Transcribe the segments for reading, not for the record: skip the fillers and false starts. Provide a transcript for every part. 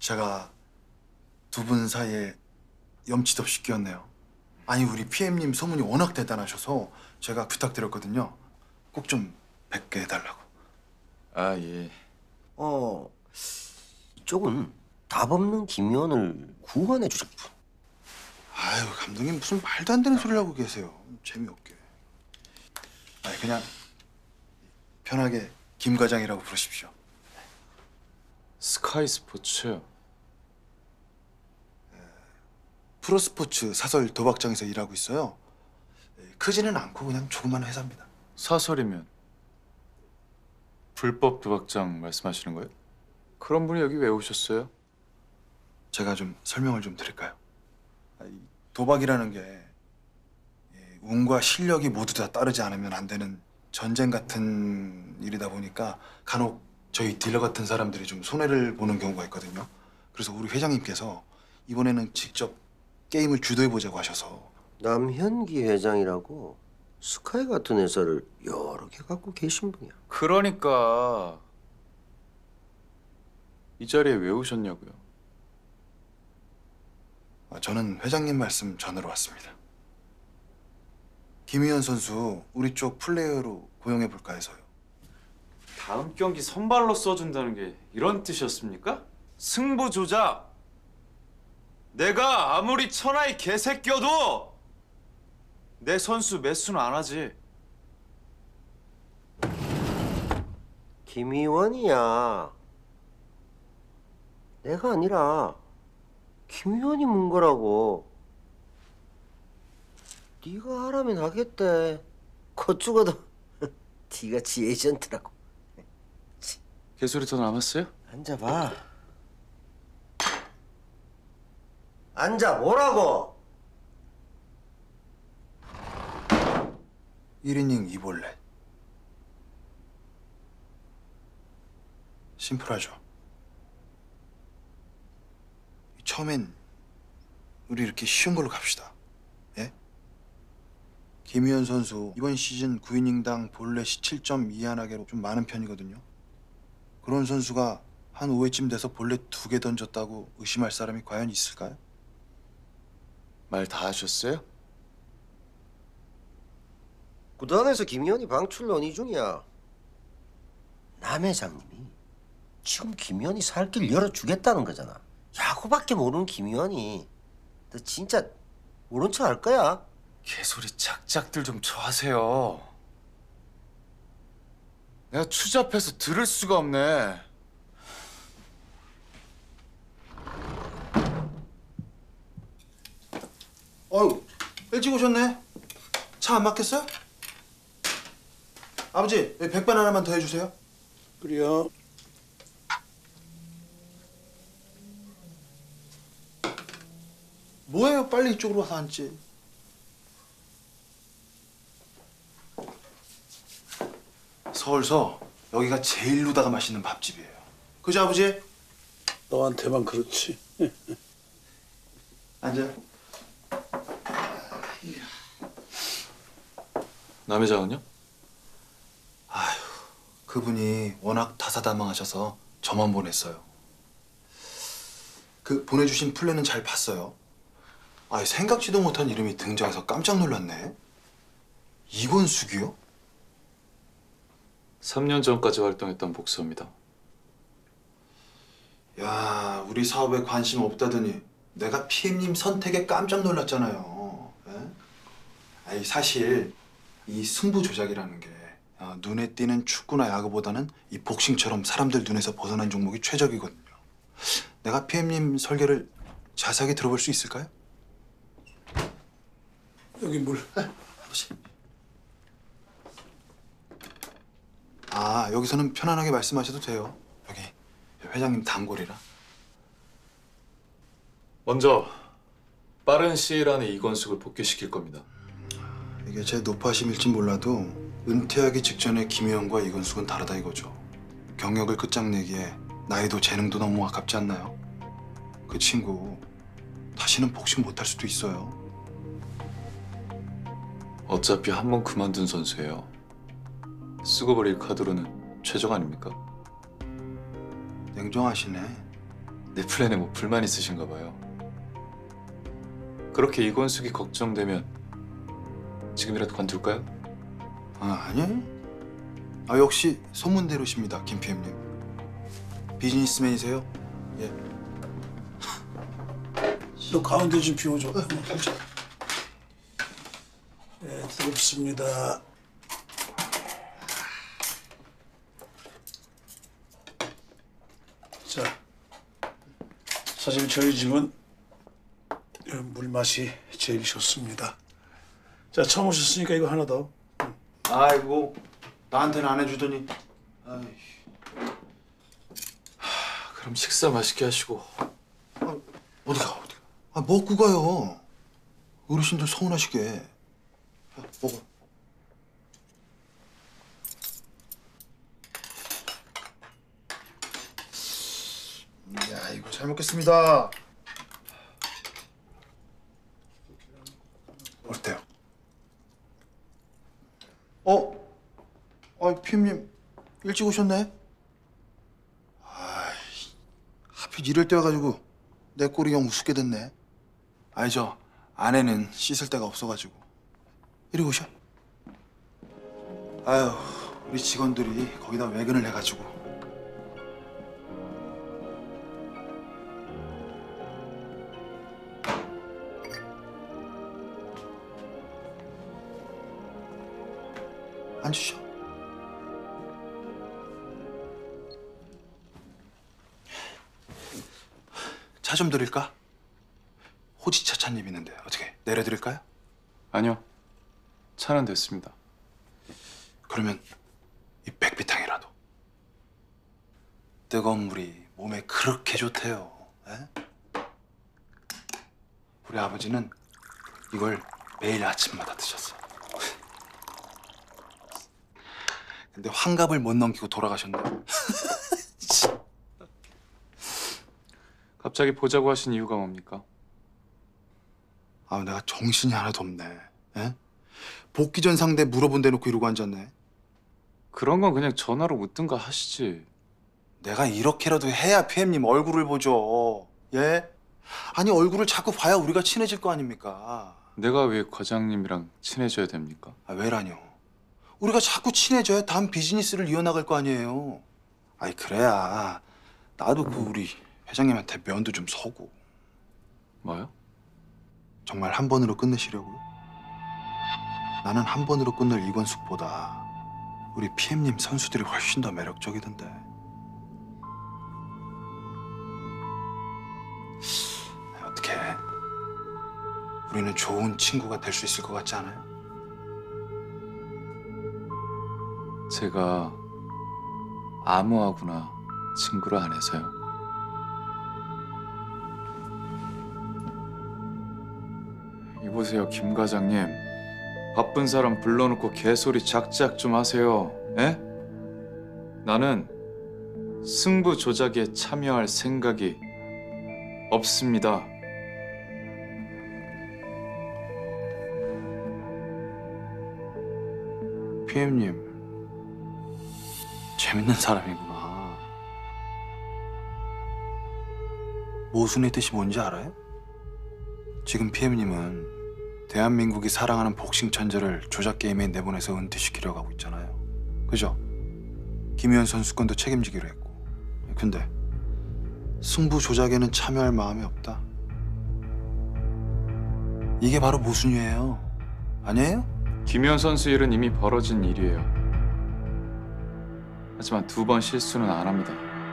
제가 두 분 사이에 염치도 없이 끼었네요. 아니 우리 PM님 소문이 워낙 대단하셔서 제가 부탁드렸거든요. 꼭 좀 뵙게 해달라고. 아, 예. 이쪽은 답 없는 김 의원을 구원해 주실 분. 아유 감독님 무슨 말도 안 되는 소리를 하고 계세요. 재미없게. 아니 그냥 편하게 김 과장이라고 부르십시오. 스카이 스포츠. 프로스포츠 사설 도박장에서 일하고 있어요. 크지는 않고 그냥 조그만 회사입니다. 사설이면 불법 도박장 말씀하시는 거예요? 그런 분이 여기 왜 오셨어요? 제가 좀 설명을 좀 드릴까요? 이 도박이라는 게 운과 실력이 모두 다 따르지 않으면 안 되는 전쟁 같은 일이다 보니까 간혹 저희 딜러 같은 사람들이 좀 손해를 보는 경우가 있거든요. 그래서 우리 회장님께서 이번에는 직접 게임을 주도해보자고 하셔서. 남현기 회장이라고 스카이 같은 회사를 여러 개 갖고 계신 분이야. 그러니까 이 자리에 왜 오셨냐고요? 저는 회장님 말씀 전하러 왔습니다. 김희연 선수 우리 쪽 플레이어로 고용해볼까 해서요. 다음 경기 선발로 써준다는 게 이런 뜻이었습니까? 승부 조작! 내가 아무리 천하의 개새끼여도 내 선수 매수는 안 하지. 김 의원이야. 내가 아니라 김 의원이 문 거라고. 네가 하라면 하겠대. 곧 죽어도 네가 지 에이전트라고. 개소리 더 남았어요? 앉아봐. 앉아보라고. 1이닝 2볼넷. 심플하죠. 처음엔 우리 이렇게 쉬운 걸로 갑시다. 예? 김희연 선수 이번 시즌 9이닝당 볼넷이 7.2안하게로 좀 많은 편이거든요. 그런 선수가 한 5회쯤 돼서 볼넷 2개 던졌다고 의심할 사람이 과연 있을까요? 말 다 하셨어요? 구단에서 김 의원이 방출 논의 중이야. 남 회장님이 지금 김 의원이 살 길 열어주겠다는 거잖아. 야구밖에 모르는 김 의원이 너 진짜 모른 척 할 거야? 개소리 작작들 좀 저하세요. 내가 추잡해서 들을 수가 없네. 어휴, 일찍 오셨네. 차 안 막혔어요? 아버지, 여기 백반 하나만 더 해주세요. 그래요. 뭐예요? 빨리 이쪽으로 와서 앉지. 서울서 여기가 제일 루다가 맛있는 밥집이에요. 그죠, 아버지? 너한테만 그렇지. 앉아. 남 회장은요? 그분이 워낙 다사다망하셔서 저만 보냈어요. 그 보내주신 플랜은 잘 봤어요. 생각지도 못한 이름이 등장해서 깜짝 놀랐네. 이권숙이요? 3년 전까지 활동했던 복서입니다. 야, 우리 사업에 관심 없다더니 내가 PM님 선택에 깜짝 놀랐잖아요. 에? 사실 이 승부 조작이라는 게 눈에 띄는 축구나 야구보다는 이 복싱처럼 사람들 눈에서 벗어난 종목이 최적이거든요. 내가 PM님 설계를 자세하게 들어볼 수 있을까요? 여기 물. 아버지. 여기서는 편안하게 말씀하셔도 돼요. 여기 회장님 단골이라. 먼저 빠른 시일 안에 이권숙을 복귀시킬 겁니다. 이게 제 노파심일진 몰라도 은퇴하기 직전에 김혜영과 이건숙은 다르다 이거죠. 경력을 끝장내기에 나이도 재능도 너무 아깝지 않나요? 그 친구 다시는 복싱 못할 수도 있어요. 어차피 한 번 그만둔 선수예요. 쓰고 버릴 카드로는 최적 아닙니까? 냉정하시네. 내 플랜에 뭐 불만 있으신가 봐요. 그렇게 이권숙이 걱정되면 지금이라도 관둘까요? 아니에요. 역시 소문대로십니다, 김 PM님. 비즈니스맨이세요? 예. 너 가운데 좀 비워줘. 네, 뜨겁습니다. 자, 사실 저희 집은 물맛이 제일 좋습니다. 자, 처음 오셨으니까 이거 하나 더. 아이고, 나한테는 안 해주더니. 그럼 식사 맛있게 하시고. 어디가? 먹고 가요. 어르신들 서운하시게. 먹어. 야, 이거 잘 먹겠습니다. 어때요? PM님 일찍 오셨네? 하필 이럴 때 와가지고 내 꼴이 영 우습게 됐네. 저 아내는 씻을 데가 없어가지고. 이리 오셔. 우리 직원들이 거기다 외근을 해가지고. 앉으셔. 차 좀 드릴까? 호지차 찻잎 있는데 어떻게 내려드릴까요? 아니요. 차는 됐습니다. 그러면 이 백비탕이라도. 뜨거운 물이 몸에 그렇게 좋대요. 에? 우리 아버지는 이걸 매일 아침마다 드셨어. 근데 환갑을 못 넘기고 돌아가셨네. 갑자기 보자고 하신 이유가 뭡니까? 내가 정신이 하나도 없네. 에? 복귀 전 상대 물어본 데 놓고 이러고 앉았네. 그런 건 그냥 전화로 묻든가 하시지. 내가 이렇게라도 해야 PM님 얼굴을 보죠. 예? 아니 얼굴을 자꾸 봐야 우리가 친해질 거 아닙니까? 내가 왜 과장님이랑 친해져야 됩니까? 왜라뇨? 우리가 자꾸 친해져야 다음 비즈니스를 이어나갈 거 아니에요. 그래야 나도 우리 회장님한테 면도 좀 서고. 뭐요? 정말 한 번으로 끝내시려고요? 나는 한 번으로 끝낼 이권숙보다 우리 PM님 선수들이 훨씬 더 매력적이던데. 어떻게 우리는 좋은 친구가 될 수 있을 것 같지 않아요? 제가 아무하고나 친구를 안 해서요. 이보세요, 김 과장님. 바쁜 사람 불러놓고 개소리 작작 좀 하세요. 에? 나는 승부 조작에 참여할 생각이 없습니다. PM님 재밌는 사람이구나. 모순의 뜻이 뭔지 알아요? 지금 PM님은 대한민국이 사랑하는 복싱 천재를 조작 게임에 내보내서 은퇴시키려고 하고 있잖아요. 그죠? 김희연 선수권도 책임지기로 했고. 근데 승부 조작에는 참여할 마음이 없다. 이게 바로 모순이에요. 아니에요? 김현 선수 일은 이미 벌어진 일이에요. 하지만 두 번 실수는 안 합니다.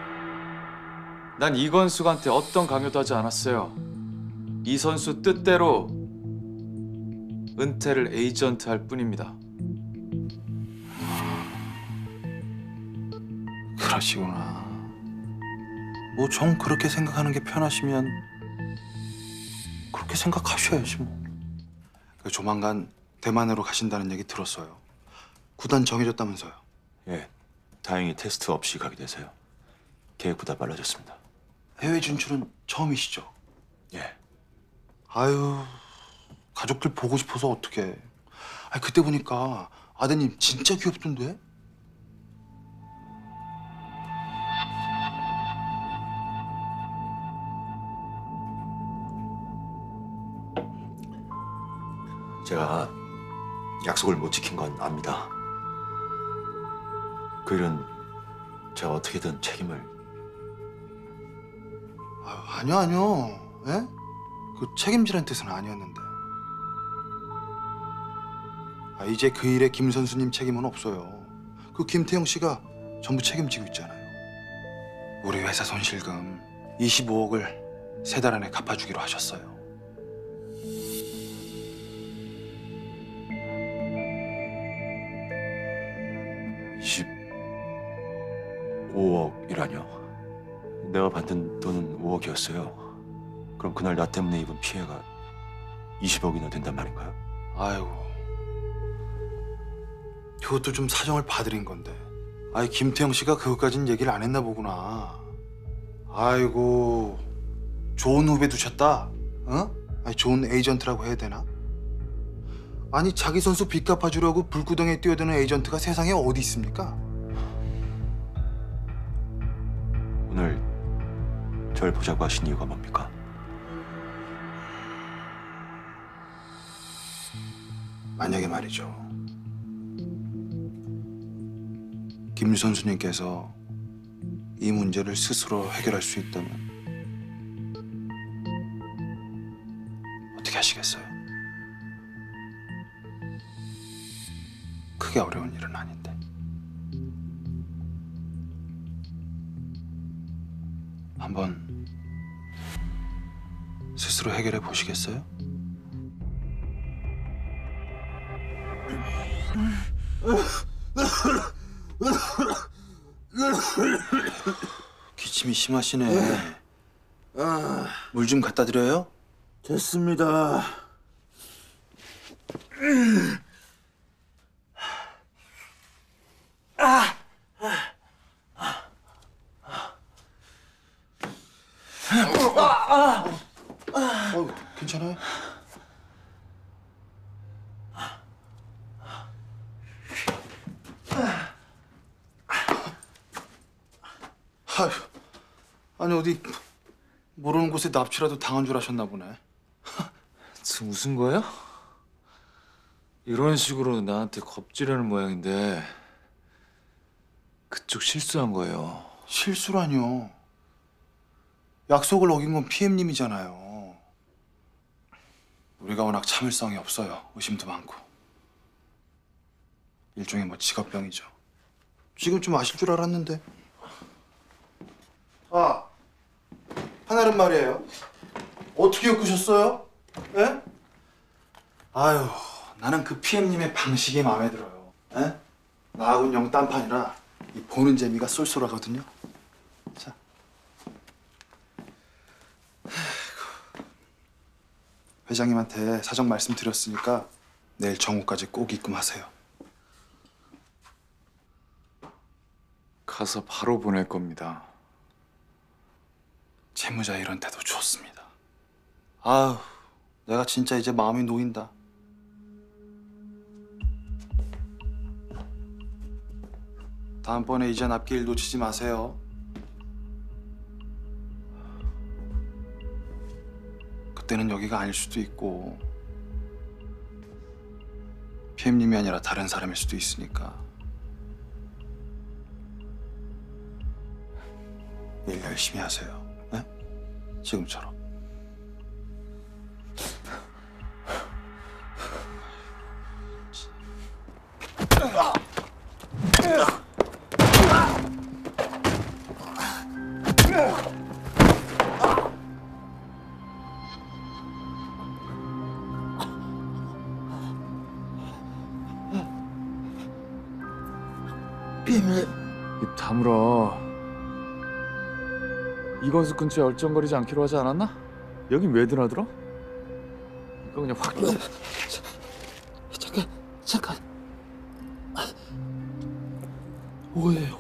난 이건숙한테 어떤 강요도 하지 않았어요. 이 선수 뜻대로 은퇴를 에이전트 할 뿐입니다. 그러시구나. 뭐 정 그렇게 생각하는 게 편하시면 그렇게 생각하셔야지 뭐. 조만간 대만으로 가신다는 얘기 들었어요. 구단 정해졌다면서요. 예, 다행히 테스트 없이 가게 돼서요. 계획보다 빨라졌습니다. 해외 진출은 처음이시죠? 예, 아유, 가족들 보고 싶어서 어떡해. 그때 보니까 아드님 진짜 귀엽던데? 제가 약속을 못 지킨 건 압니다. 그 일은 제가 어떻게든 책임을. 아니요, 아니요. 예? 그 책임지란 뜻은 아니었는데. 이제 그 일에 김 선수님 책임은 없어요. 그 김태형 씨가 전부 책임지고 있잖아요. 우리 회사 손실금 25억을 3달 안에 갚아주기로 하셨어요. (15억) 이라뇨? 내가 받은 돈은 5억이었어요. 그럼 그날 나 때문에 입은 피해가 20억이나 된단 말인가요? 아이고. 그것도 좀 사정을 봐드린 건데. 김태형 씨가 그것까진 얘기를 안 했나 보구나. 아이고. 좋은 후배 두셨다. 어? 좋은 에이전트라고 해야 되나? 자기 선수 빚 갚아주려고 불구덩이에 뛰어드는 에이전트가 세상에 어디 있습니까? 오늘 절 보자고 하신 이유가 뭡니까? 만약에 말이죠. 김 선수님께서 이 문제를 스스로 해결할 수 있다면 어떻게 하시겠어요? 크게 어려운 일은 아닌데. 한번 스스로 해결해 보시겠어요? 기침이 심하시네. 물 좀 갖다 드려요? 됐습니다. 괜찮아요? 아휴, 아니 어디 모르는 곳에 납치라도 당한 줄 아셨나 보네. 지금 웃은 거예요? 이런 식으로 나한테 겁주려는 모양인데 그쪽 실수한 거예요. 실수라뇨. 약속을 어긴 건 PM님이잖아요. 우리가 워낙 참을성이 없어요. 의심도 많고. 일종의 직업병이죠. 지금 좀 아실 줄 알았는데. 하나는 말이에요. 어떻게 엮으셨어요? 예? 아유, 나는 그 PM님의 방식이 마음에 들어요. 예? 나하고는 영 딴판이라 이 보는 재미가 쏠쏠하거든요. 자. 회장님한테 사정 말씀드렸으니까 내일 정오까지 꼭 입금하세요. 가서 바로 보낼 겁니다. 채무자 이런 태도 좋습니다. 아휴, 내가 진짜 이제 마음이 놓인다. 다음번에 이자 납기일 놓치지 마세요. 그때는 여기가 아닐 수도 있고 PM님이 아니라 다른 사람일 수도 있으니까 일 열심히 하세요. 네? 지금처럼. 입 다물어. 이건수 근처에 얼쩡거리지 않기로 하지 않았나? 여긴 왜 드나들어? 이거 그냥 확. 잠깐. 오해요.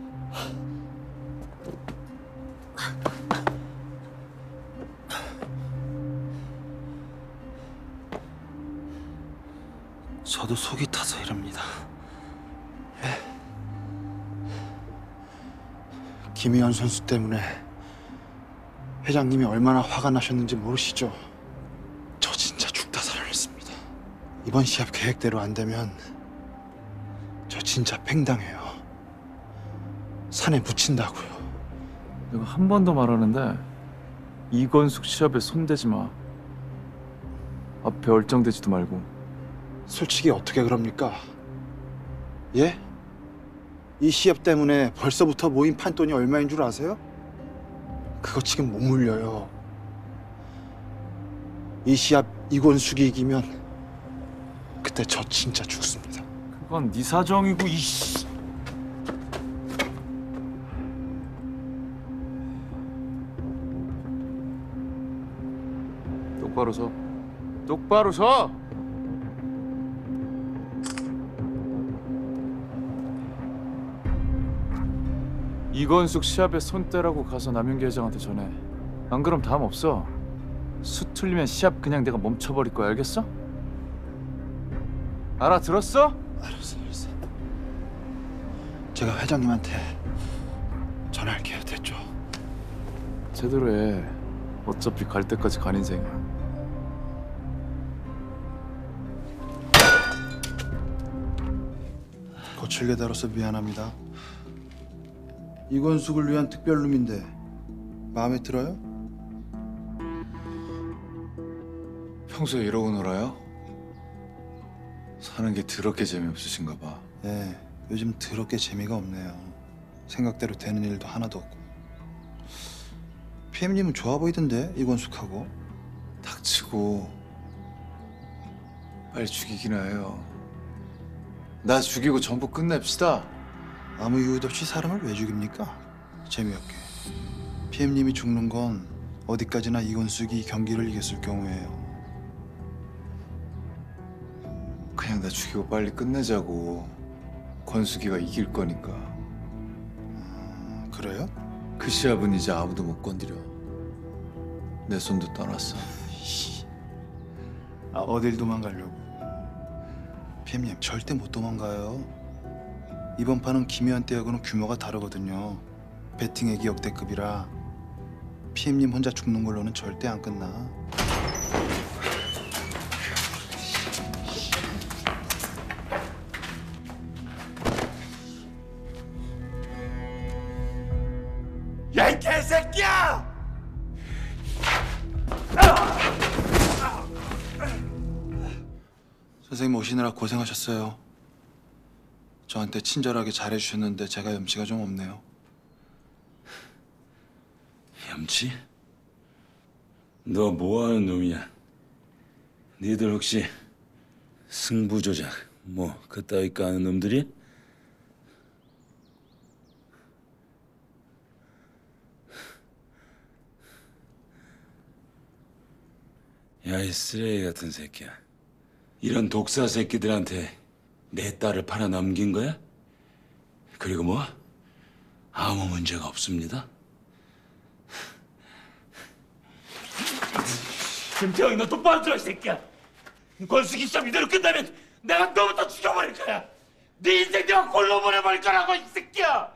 저도 속이 타서 이럽니다. 김희연 선수 때문에 회장님이 얼마나 화가 나셨는지 모르시죠? 저 진짜 죽다 살아났습니다. 이번 시합 계획대로 안 되면 저 진짜 팽당해요. 산에 묻힌다고요. 내가 한 번 더 말하는데 이건숙 시합에 손대지 마. 앞에 얼쩡대지도 말고. 솔직히 어떻게 그럽니까? 예? 이 시합 때문에 벌써부터 모인 판돈이 얼마인 줄 아세요? 그거 지금 못 물려요. 이 시합 이권숙이 이기면 그때 저 진짜 죽습니다. 그건 네 사정이고 이씨. 똑바로 서. 똑바로 서. 이건숙 시합에 손 떼라고 가서 남윤기 회장한테 전해. 안 그럼 다음 없어. 수 틀리면 시합 그냥 내가 멈춰버릴 거야. 알겠어? 알아들었어? 알았어. 제가 회장님한테 전화할게요. 됐죠? 제대로 해. 어차피 갈 때까지 간 인생이야. 거칠게 다뤄서 미안합니다. 이권숙을 위한 특별룸인데 마음에 들어요? 평소에 이러고 놀아요? 사는 게 더럽게 재미없으신가 봐. 네, 요즘 더럽게 재미가 없네요. 생각대로 되는 일도 하나도 없고. PM님은 좋아 보이던데 이권숙하고. 닥치고 빨리 죽이기나 해요. 나 죽이고 전부 끝냅시다. 아무 이유도 없이 사람을 왜 죽입니까? 재미없게. PM님이 죽는 건 어디까지나 이권숙이 경기를 이겼을 경우에요. 그냥 나 죽이고 빨리 끝내자고. 권숙이가 이길 거니까. 그래요? 그 시합은 이제 아무도 못 건드려. 내 손도 떠났어. 아, 어딜 도망가려고. PM님 절대 못 도망가요. 이번 판은 김희연 때하고는 규모가 다르거든요. 배팅액이 역대급이라 PM님 혼자 죽는 걸로는 절대 안 끝나. 야, 이 개새끼야! 선생님 오시느라 고생하셨어요. 저한테 친절하게 잘해주셨는데 제가 염치가 좀 없네요. 염치? 너 뭐하는 놈이야? 니들 혹시 승부조작 뭐 그따위 까는 놈들이? 야, 이 쓰레기 같은 새끼야. 이런 독사 새끼들한테 내 딸을 팔아 넘긴 거야? 그리고 뭐? 아무 문제가 없습니다. 김태형이 너 똑바로 들어, 이 새끼야. 권숙이 시합 이대로 끝나면 내가 너부터 죽여버릴 거야. 네 인생 내가 골로 보내버릴 거라고, 이 새끼야.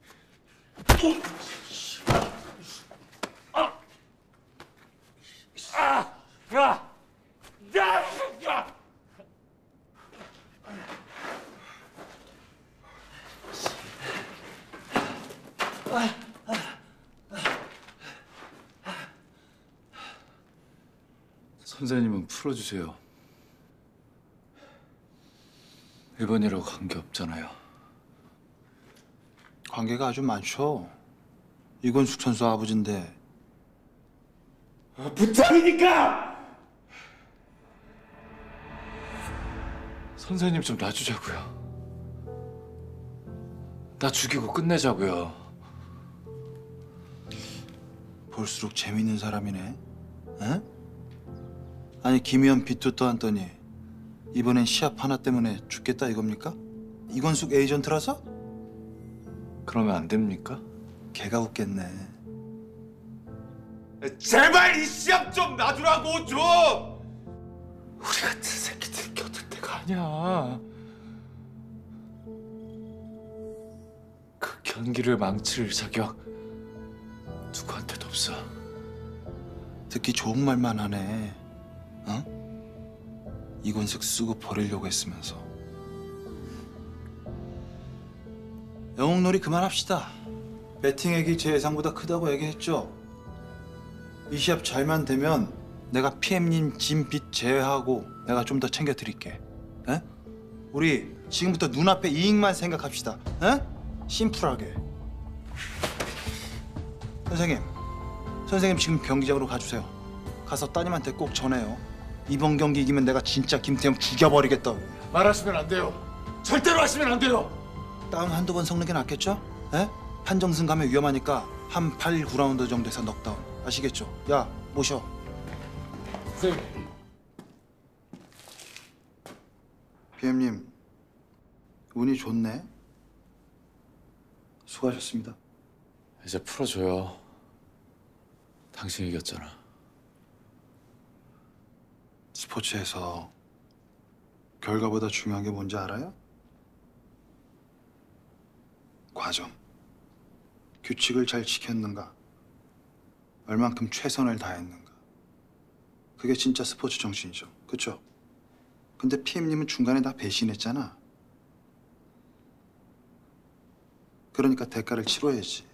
야! 선생님은 풀어주세요. 일본이라고 관계 없잖아요. 관계가 아주 많죠. 이권숙 선수 아버지인데. 부탁이니까! 선생님 좀 놔주자고요. 나 죽이고 끝내자고요. 볼수록 재밌는 사람이네. 에? 아니 김희연 빚도 떠안더니 이번엔 시합 하나 때문에 죽겠다 이겁니까? 이권숙 에이전트라서? 그러면 안 됩니까? 걔가 웃겠네. 제발 이 시합 좀 놔주라고 좀! 우리 같은 새끼들 곁들 때가 아니야. 그 경기를 망칠 자격 누구한테도 없어. 듣기 좋은 말만 하네. 어? 이권석 쓰고 버리려고 했으면서. 영웅놀이 그만합시다. 배팅액이 제 예상보다 크다고 얘기했죠. 이 시합 잘만 되면 내가 PM님 짐 빚 제외하고 내가 좀 더 챙겨드릴게. 에? 우리 지금부터 눈앞에 이익만 생각합시다. 에? 심플하게. 선생님 지금 경기장으로 가주세요. 가서 따님한테 꼭 전해요. 이번 경기 이기면 내가 진짜 김태형 죽여버리겠다고. 말하시면 안 돼요. 절대로 하시면 안 돼요. 다운 한두 번 섞는 게 낫겠죠? 에? 판정승 가면 위험하니까 한 8, 9라운드 정도에서 넉다운. 아시겠죠? 야, 모셔. 선생님. PM님, 운이 좋네. 수고하셨습니다. 이제 풀어줘요. 당신 이겼잖아. 스포츠에서 결과보다 중요한 게 뭔지 알아요? 과정. 규칙을 잘 지켰는가? 얼만큼 최선을 다했는가? 그게 진짜 스포츠 정신이죠. 그쵸? 근데 PM님은 중간에 다 배신했잖아. 그러니까 대가를 치러야지.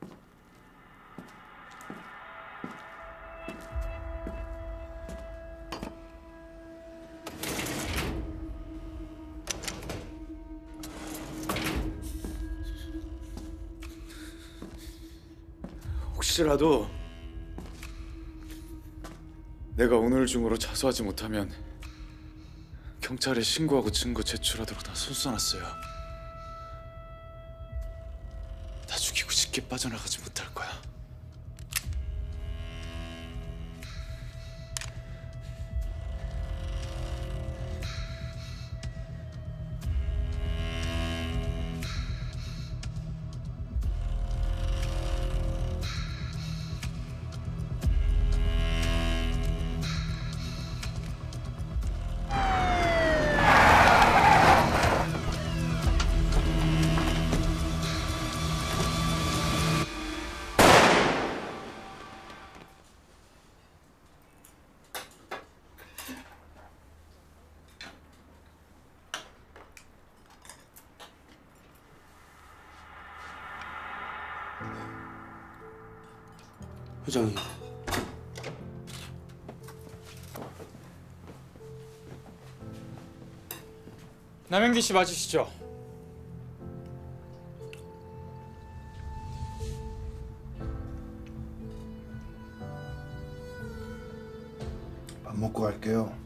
혹시라도 내가 오늘 중으로 자수하지 못하면 경찰에 신고하고 증거 제출하도록 다 손써놨어요. 다 죽이고 쉽게 빠져나가지 못할 거야. 회장님. 남영기 씨 맞으시죠? 밥 먹고 갈게요.